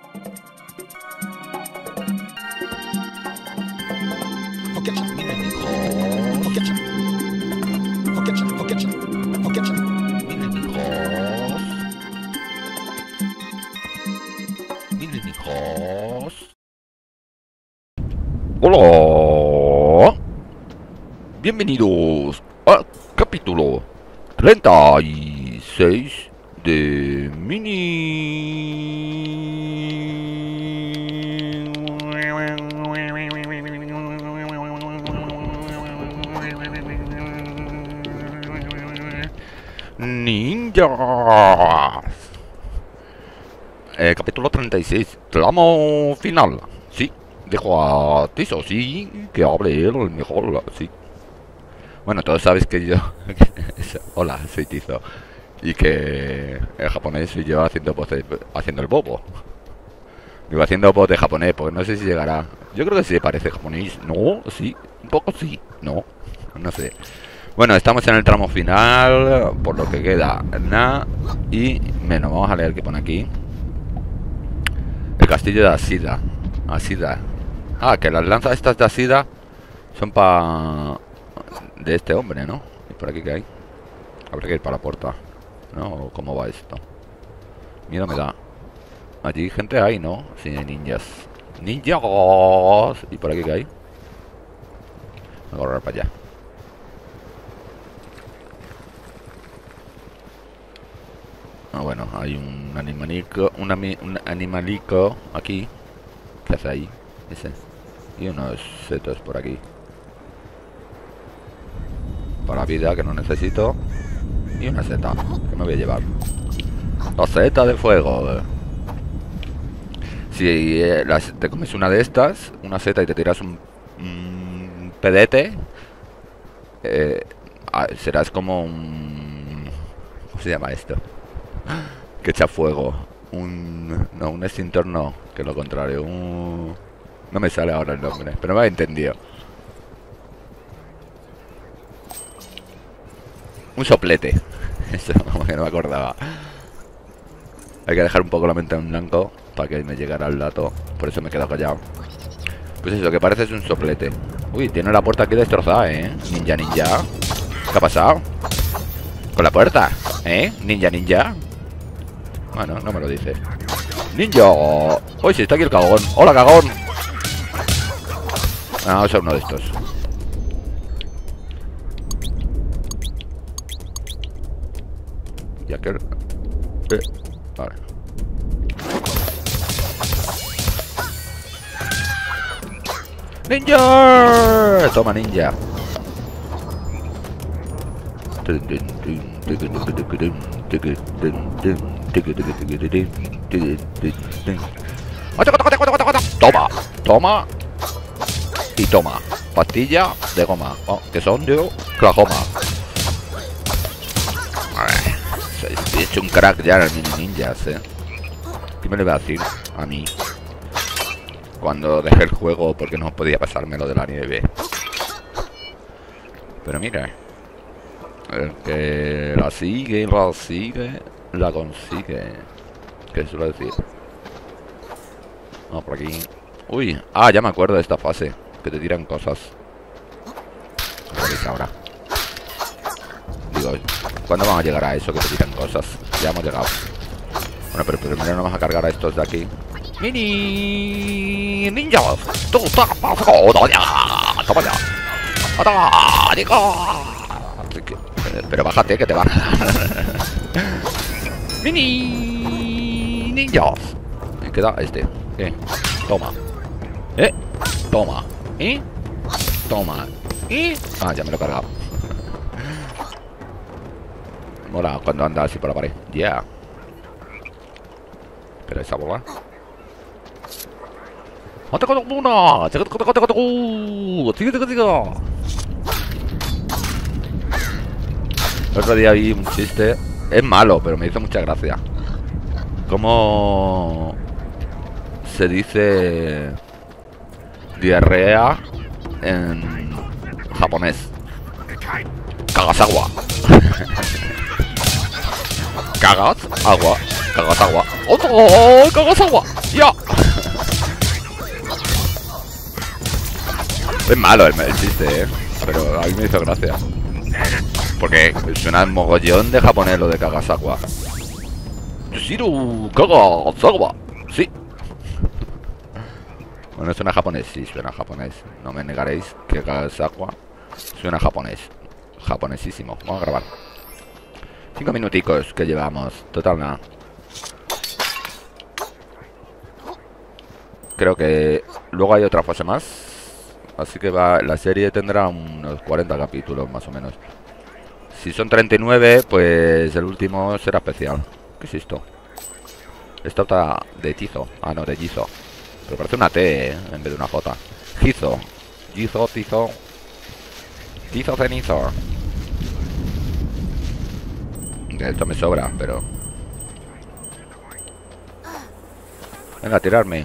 Hola, bienvenidos al capítulo 36 de Ninjas. Capítulo 36, tramo final. Sí, dejo a Tiso, sí, que hable él mejor, sí. Bueno, todos sabéis que yo... Hola, soy Tizo. Y que en japonés soy yo haciendo el bobo. Digo, haciendo voz de japonés, porque no sé si llegará. Yo creo que sí parece japonés. No, sí, un poco sí. No, no sé. Bueno, estamos en el tramo final, por lo que queda nada y menos. Vamos a leer qué pone aquí. El castillo de Ashida. Ashida. Ah, que las lanzas estas de Ashida son para... de este hombre, ¿no? ¿Y por aquí qué hay? Habrá que ir para la puerta, ¿no? ¿Cómo va esto? Miedo me da. Allí gente hay, ¿no? Sí, ninjas. ¡Ninjas! ¿Y por aquí qué hay? Voy a correr para allá. Ah, bueno, hay un animalico, un animalico aquí. ¿Qué hace ahí? Ese. Y unos setos por aquí. Para vida que no necesito. Y una seta que me voy a llevar. La seta de fuego. Si te comes una de estas, una seta, y te tiras un pedete, serás como un... ¿Cómo se llama esto? Que echa fuego. No, un extintor no, que es lo contrario. No me sale ahora el nombre, pero me ha entendido. Un soplete. Eso, como que no me acordaba. Hay que dejar un poco la mente en blanco para que me llegara el dato. Por eso me he quedado callado. Pues eso, que parece es un soplete. Uy, tiene la puerta aquí destrozada, ¿eh? Ninja, ninja. ¿Qué ha pasado? Con la puerta, ¿eh? Ninja, ninja. Bueno, no me lo dice. ¡Ninja! ¡Uy, sí, está aquí el cagón! ¡Hola, cagón! Ah, vamos a uno de estos. Y aquel... vale. ¡Ninja! Toma, ninja. Toma, toma y toma. Pastilla de goma, que son de Oklahoma. He hecho un crack ya en el mini ninjas, ¿Qué me le va a decir a mí cuando dejé el juego porque no podía pasármelo de la nieve? Pero mira, el que la sigue, la consigue. ¿Qué suelo decir? No, por aquí. Uy, ya me acuerdo de esta fase. Que te tiran cosas. ¿Qué es ahora? Digo, ¿cuándo vamos a llegar a eso que te tiran cosas? Ya hemos llegado. Bueno, pero primero nos vamos a cargar a estos de aquí. ¡Mini ninjas! ¡Tú toma ya! ¡Toma ya! Pero bájate que te van a dar. ¡Mini ninjas! Me queda este. Toma. Toma. Toma. Ya me lo he cargado. Mola cuando anda así por la pared. Ya. Pero esa bola. ¡Una! El otro día vi un chiste. Es malo, pero me hizo mucha gracia. ¿Cómo se dice diarrea en japonés? Kagasawa. Cagas agua. Cagas agua. ¡Oh! ¡Cagas agua! ¡Ya! Es malo el chiste, pero a mí me hizo gracia. Porque suena un mogollón de japonés lo de cagas agua. Yoshiru, cagas agua. Sí. Bueno, suena japonés, sí, suena japonés. No me negaréis que cagas agua suena japonés. Japonesísimo. Vamos a grabar. 5 minuticos que llevamos. Total nada. Creo que luego hay otra fase más. Así que la serie tendrá unos 40 capítulos más o menos. Si son 39, pues el último será especial. ¿Qué es esto? Esta otra de Tizo. Ah, no, de Gizo. Pero parece una T, en vez de una J. Gizo. Gizo, Tizo. Tizo, cenizo. Esto me sobra, pero... Venga, a tirarme.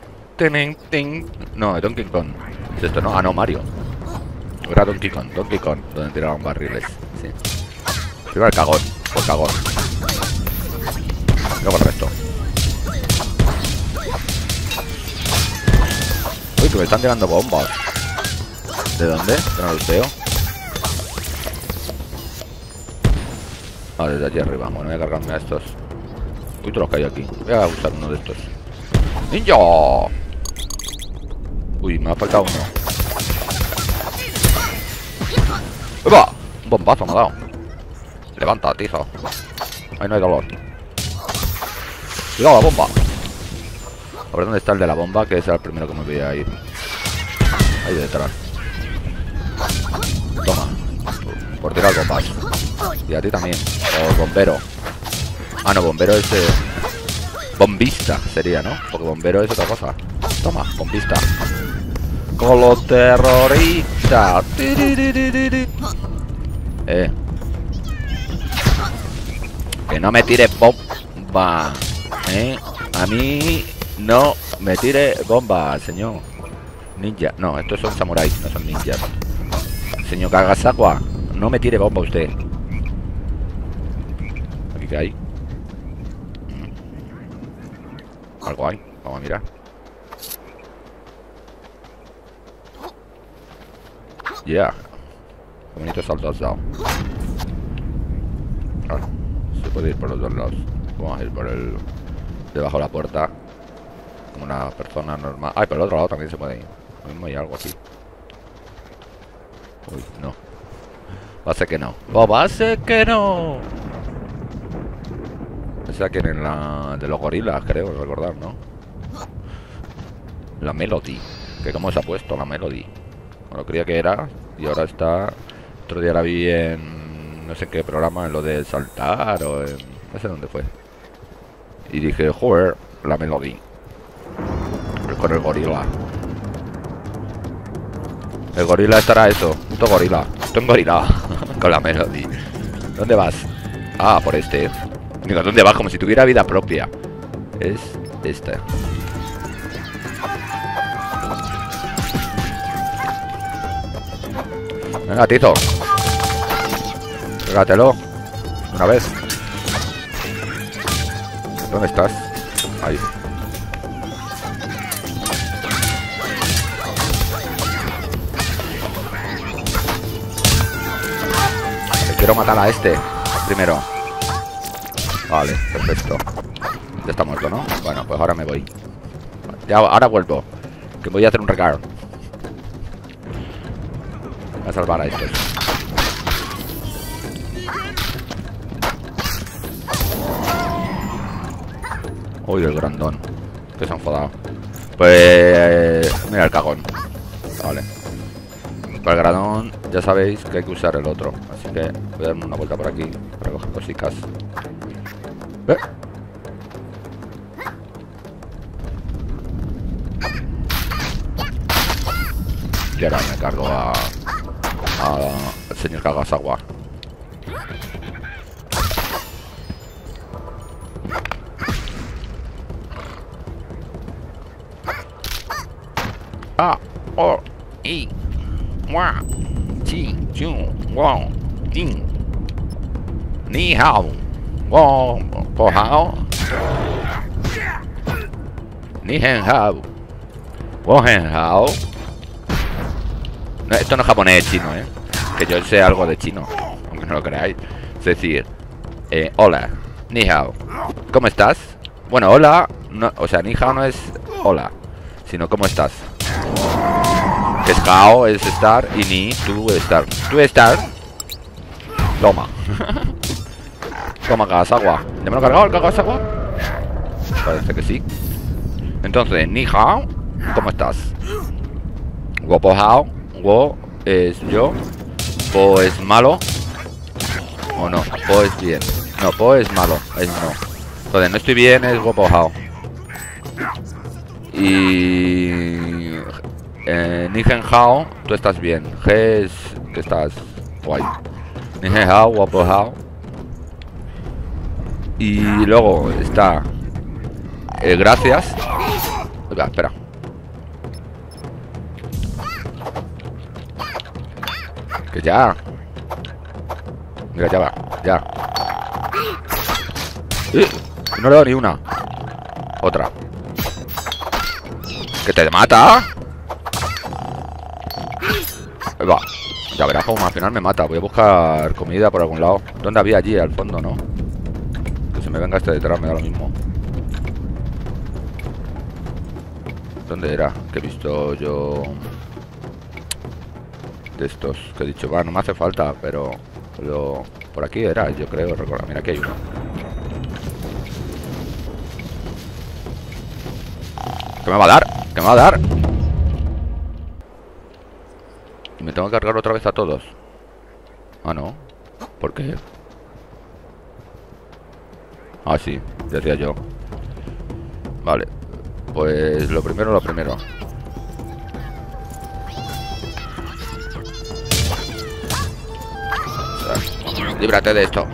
No, Donkey Kong. ¿Es esto, no? Ah, no, Mario. Era Donkey Kong, donde tiraban barriles. Sí. Primero el cagón, por cagón. Luego el resto. Uy, que me están tirando bombas. ¿De dónde? Que no los veo. Ah, desde allí arriba. Bueno, voy a cargarme a estos. Uy, todos los que hay aquí. Voy a usar uno de estos. ¡Ninja! Uy, me ha faltado uno. ¡Epa! Un bombazo me ha dado. Levanta, tizo. Ahí no hay dolor. Cuidado, la bomba. A ver dónde está el de la bomba, que es el primero que me voy a ir. Ahí detrás. Toma. Por tirar bombas. Y a ti también. O bombero. Ah, no, bombero es... bombista sería, ¿no? Porque bombero es otra cosa. Toma, bombista. Con los terroristas. Que no me tire bomba. A mí no me tire bomba, señor. Ninja. No, estos son samuráis, no son ninjas. Señor Kagasawa, no me tire bomba usted. ¿Aquí qué hay? Algo hay. Vamos a mirar. Yeah. Qué bonito salto has dado. Claro. Se puede ir por los dos lados. Vamos a ir por el... debajo de la puerta. Como una persona normal. Ay, por el otro lado también se puede ir. Lo mismo hay algo aquí. Uy, no. Va a ser que no. ¡Oh, va a ser que no! Esa que en la... de los gorilas, creo recordar, ¿no? La Melody. Que cómo se ha puesto la Melody. Bueno, creía que era. Y ahora está... Otro día la vi en... no sé qué programa, en lo de saltar o en... no sé dónde fue. Y dije, joder, la Melody. Con el gorila. El gorila estará eso. Puto gorila. Esto es gorila. Con la Melody. ¿Dónde vas? Ah, por este. Digo, ¿dónde vas? Como si tuviera vida propia. Es este. Venga, Tizo. Pégatelo. Una vez. ¿Dónde estás? Ahí. Quiero matar a este primero. Vale, perfecto. Ya está muerto, ¿no? Bueno, pues ahora me voy. Ya, ahora vuelvo. Que voy a hacer un recargo. Voy a salvar a estos. Uy, el grandón. Que se ha enfadado. Pues... mira el cagón. Vale. Para el granón ya sabéis que hay que usar el otro. Así que voy a darme una vuelta por aquí para coger cositas. Y ahora me cargo al señor Kagasawa. Ah, oh, y Wa, Chi, Chu, Wong, Jin, Ni Hao, Wo po hao. Ni hen hao. Wo hen hao. No, esto no es japonés, es chino, que yo sé algo de chino, aunque no lo creáis. Es decir, hola, ni hao. ¿Cómo estás? Bueno, hola, no, o sea, ni hao no es hola, sino ¿cómo estás? Que es hao, es estar, y ni, tú, estar. Tú, estar. Toma. Toma, Kagasawa. ¿Ya me lo he cargado el Kagasawa? Parece que sí. Entonces, ni hao, ¿cómo estás? Wo po hao. Wo es yo. Po es malo. O no, po es bien. No, po es malo, es no. Entonces, no estoy bien, es wo po hao. Y... ni gen hao, tú estás bien. G es que estás guay. Ni gen hao, wo po hao. Y luego está... gracias. Oiga, espera. Que ya. Mira, ya va, ya. No le he dado ni una. Otra. ¡Que te mata! Ahí va. Ya verás cómo al final me mata. Voy a buscar comida por algún lado. ¿Dónde había allí? Al fondo, ¿no? Que se me venga este detrás, me da lo mismo. ¿Dónde era? Que he visto yo... de estos que he dicho, va, no me hace falta, pero por aquí era, yo creo, recuerda. Mira, aquí hay uno. ¿Qué me va a dar? ¿Qué me va a dar? ¿Y me tengo que cargar otra vez a todos? Ah, no. ¿Por qué? Ah, sí, decía yo. Vale. Pues lo primero, lo primero. Líbrate de esto.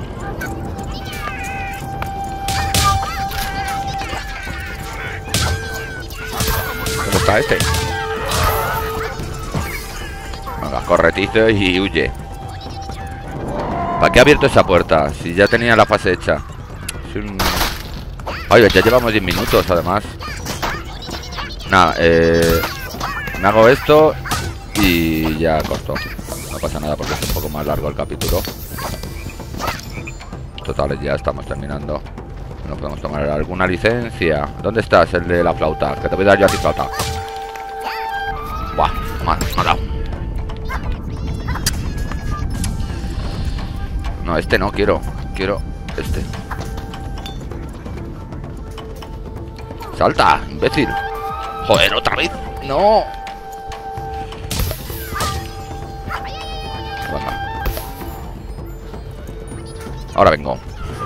¿Cómo está este? Venga, corretizo y huye. ¿Para qué ha abierto esa puerta? Si ya tenía la fase hecha. Es un... Oye, ya llevamos 10 minutos además. Nada, me hago esto y ya corto. No pasa nada porque es un poco más largo el capítulo. Total, ya estamos terminando. No podemos tomar alguna licencia. ¿Dónde estás, el de la flauta? Que te voy a dar yo a ti flauta. Buah, me ha dado. No, este no quiero. Quiero este. ¡Salta, imbécil! ¡Joder, otra vez! ¡No! Venga. Ahora vengo.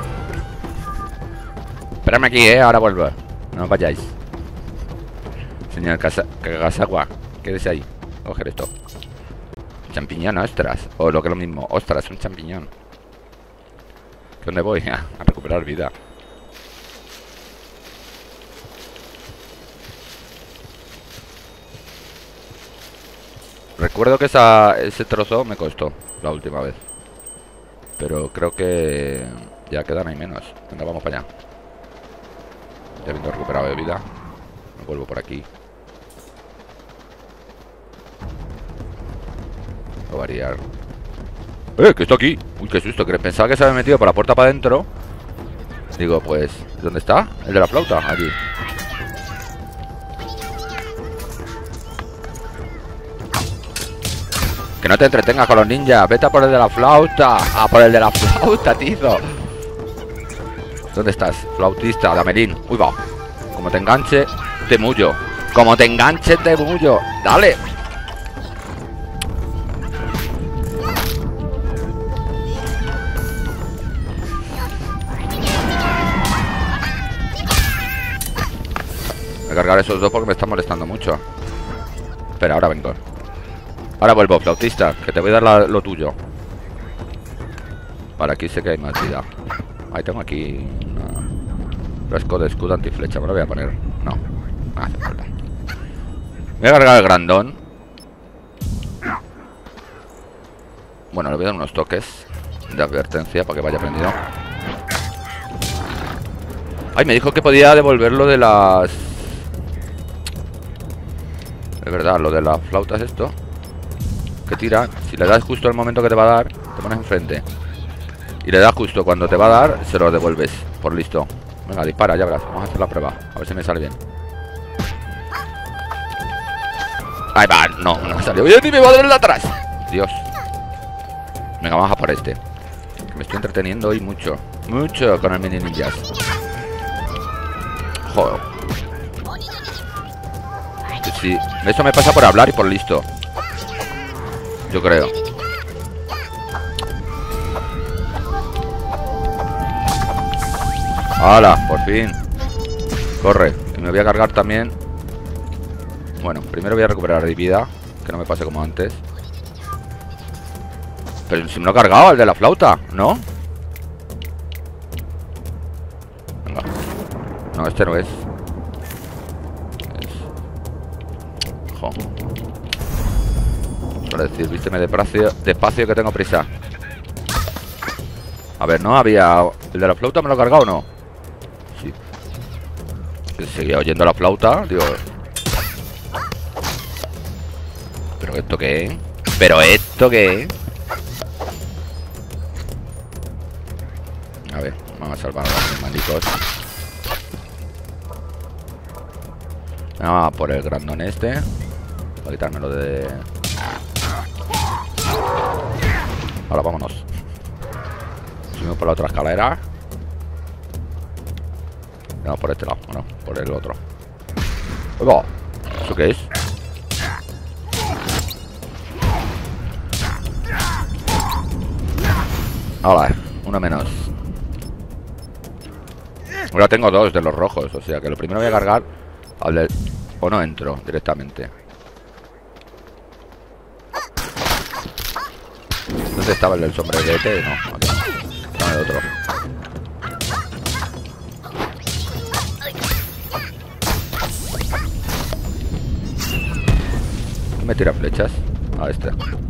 Esperadme aquí, ahora vuelvo. No os vayáis. Señor Kagasawa, quédese ahí. Coger esto. Champiñón, ostras. O lo que es lo mismo. Ostras, un champiñón. ¿Dónde voy? A recuperar vida. Recuerdo que ese trozo me costó la última vez. Pero creo que ya quedan ahí menos. Venga, vamos para allá. Ya habiendo recuperado de vida. Me vuelvo por aquí. Voy a variar. ¡Que está aquí! Uy, qué susto, que pensaba que se había metido por la puerta para adentro. Digo, pues, ¿dónde está? El de la flauta, aquí. Que no te entretengas con los ninjas. Vete a por el de la flauta. A por el de la flauta, tizo. ¿Dónde estás? Flautista, Damelín. Uy, va. Como te enganche, te mullo. Como te enganche, te mullo. Dale. Voy a cargar esos dos porque me están molestando mucho. Espera, ahora vengo. Ahora vuelvo, flautista, que te voy a dar lo tuyo. Vale, aquí sé que hay más vida. Ahí tengo aquí una fresco de escudo antiflecha. Me lo voy a poner. No, no hace falta. Voy a cargar el grandón. Bueno, le voy a dar unos toques de advertencia para que vaya prendido. Ay, me dijo que podía devolverlo de las... Es verdad, lo de las flautas esto. Que tira. Si le das justo el momento que te va a dar, te pones enfrente. Y le das justo cuando te va a dar, se lo devuelves. Por listo. Venga, dispara, ya verás. Vamos a hacer la prueba. A ver si me sale bien. Ahí va, no me salió bien y me va a dar el atrás. Dios. Venga, vamos a por este. Que me estoy entreteniendo hoy mucho. Mucho con el mini ninjas. Joder. Sí, eso me pasa por hablar y por listo. Yo creo. ¡Hala! Por fin. Corre. Y me voy a cargar también. Bueno, primero voy a recuperar de vida. Que no me pase como antes. Pero si me lo he cargado, el de la flauta, ¿no? Venga. No, este no es. Jo. Suele decir, vísteme despacio que tengo prisa. A ver, ¿no? Había... ¿El de la flauta me lo he cargado o no? Sí. Que seguía oyendo la flauta, digo... ¿Pero esto qué? ¿Pero esto qué? A ver, vamos a salvar a los malditos. Vamos a por el grandón este. Para quitármelo de... Ahora vámonos. Subimos por la otra escalera. Vamos por este lado, bueno, por el otro. ¡Oiga! ¿Eso qué es? Ahora, uno menos. Ahora tengo dos de los rojos, o sea que lo primero voy a cargar al del... O no entro directamente. ¿Dónde estaba el del sombrerete? No, aquí no. Dame el otro. ¿Quién me tira flechas? A este.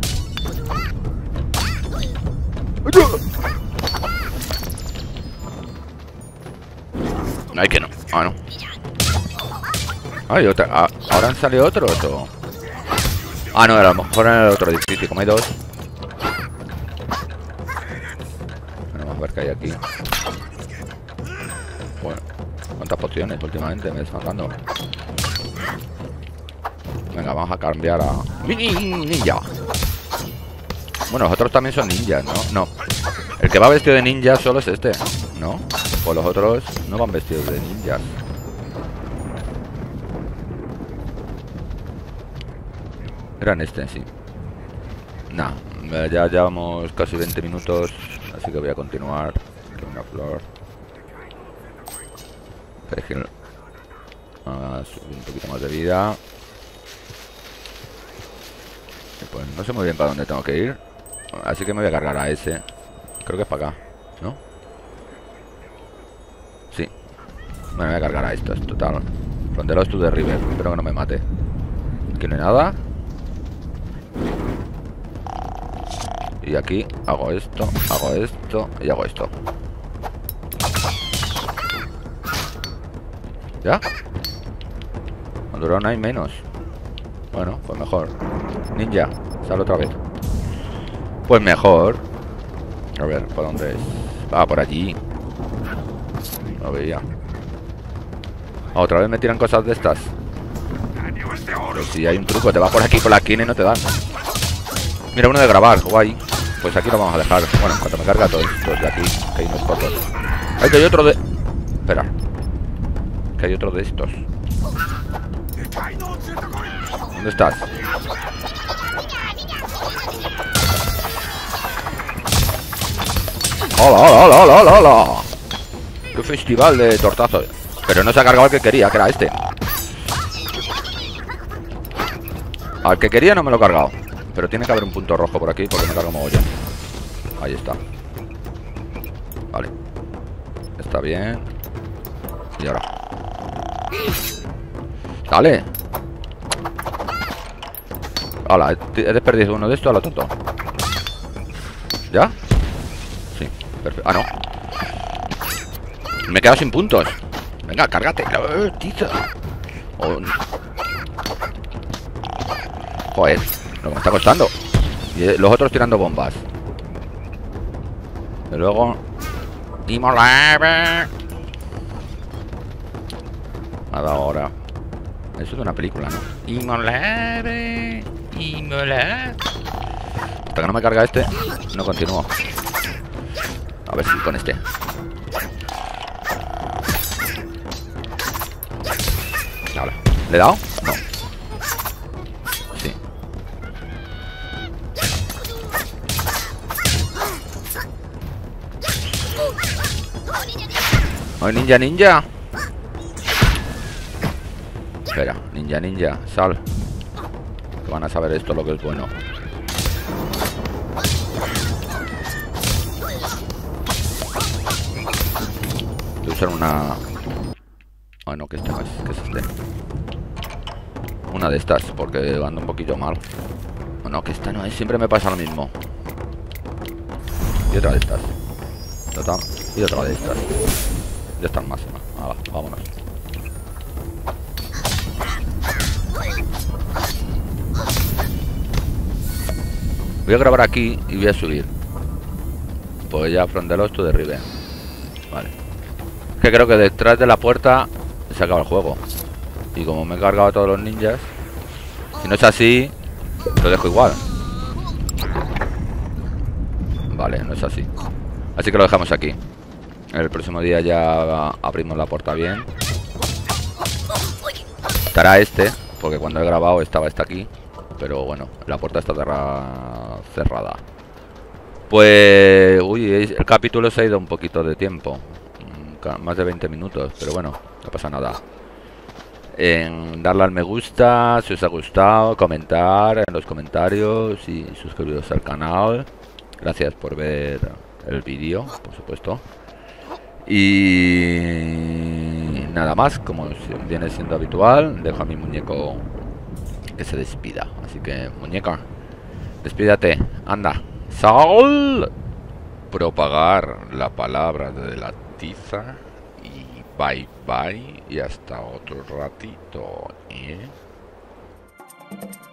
Ay, que no. Ah, no. Ay, otra. Ahora han salido otros o... Ah, no, a lo mejor en el otro edificio. Como hay dos. Bueno, vamos a ver qué hay aquí. Bueno, ¿cuántas pociones últimamente me están dando? Venga, vamos a cambiar a... ¡Ninja! Bueno, los otros también son ninjas, ¿no? No. El que va vestido de ninja solo es este, ¿no? Pues los otros no van vestidos de ninjas. Eran este, sí. Nah, ya llevamos casi 20 minutos. Así que voy a continuar. Aquí una flor. Perejil. Subir un poquito más de vida. Y pues no sé muy bien para dónde tengo que ir. Así que me voy a cargar a ese. Creo que es para acá, ¿no? Sí. Bueno, me voy a cargar a estos, total. Fronteros to the river. Espero que no me mate. Aquí no hay nada. Y aquí hago esto y hago esto. ¿Ya? Cuando duraron hay menos. Bueno, pues mejor. Ninja, sale otra vez. Pues mejor. A ver, ¿por dónde es? Ah, por allí. No veía. Otra vez me tiran cosas de estas. Pero si hay un truco, te va por aquí, por la esquina y no te dan. Mira, uno de grabar, guay. Pues aquí lo vamos a dejar. Bueno, cuando me carga todos estos de aquí, que hay unos pocos. ¡Ay, que hay otro de... Espera. Que hay otro de estos. ¿Dónde estás? ¡Hola, hola, hola, hola, hola, hola! ¡Qué festival de tortazos! Pero no se ha cargado el que quería, que era este. Al que quería no me lo he cargado. Pero tiene que haber un punto rojo por aquí porque me cargo mogollón. Ahí está. Vale. Está bien. Y ahora. ¡Dale! Hola, he desperdiciado uno de estos a lo tonto. ¿Ya? Sí, perfecto. Ah, no. Me he quedado sin puntos. Venga, cárgate. Tiza. Oh. Joder, lo que me está costando. Y los otros tirando bombas. Y luego... Imolave. Nada ahora. Eso es de una película, ¿no? Imolave. Imolave. Hasta que no me carga este, no continúo. A ver si con este. Ahora. ¿Le he dado? No. Sí. ¡Ay, ninja, ninja! Espera, ninja, ninja, sal. Que van a saber esto lo que es bueno. Voy a usar una... Ah, no, que este no es, que es este. Una de estas, porque anda un poquillo mal. No, que esta no es, siempre me pasa lo mismo. Y otra de estas. Y otra de estas. Ya están más. Ahora, vámonos. Voy a grabar aquí y voy a subir. Pues ya from the lost to the river. Vale. Es que creo que detrás de la puerta se acaba el juego. Y como me he cargado a todos los ninjas, si no es así, lo dejo igual. Vale, no es así. Así que lo dejamos aquí. El próximo día ya abrimos la puerta bien. Estará este, porque cuando he grabado estaba este aquí. Pero bueno, la puerta está cerrada. Pues... Uy, el capítulo se ha ido un poquito de tiempo. Más de 20 minutos, pero bueno, no pasa nada. Darle al me gusta si os ha gustado, comentar en los comentarios y suscribiros al canal. Gracias por ver el vídeo, por supuesto. Y nada más, como viene siendo habitual, dejo a mi muñeco que se despida. Así que, muñeca, despídate, anda. Sal, propagar la palabra de la tiza. Y bye bye y hasta otro ratito, ¿eh?